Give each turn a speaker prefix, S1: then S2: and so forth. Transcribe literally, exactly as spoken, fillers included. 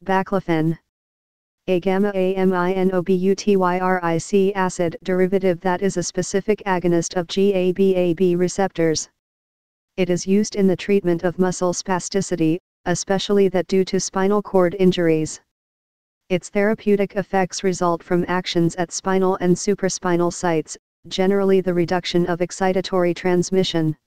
S1: Baclofen. A gamma-aminobutyric acid derivative that is a specific agonist of GABAB receptors. It is used in the treatment of muscle spasticity, especially that due to spinal cord injuries. Its therapeutic effects result from actions at spinal and supraspinal sites, generally the reduction of excitatory transmission.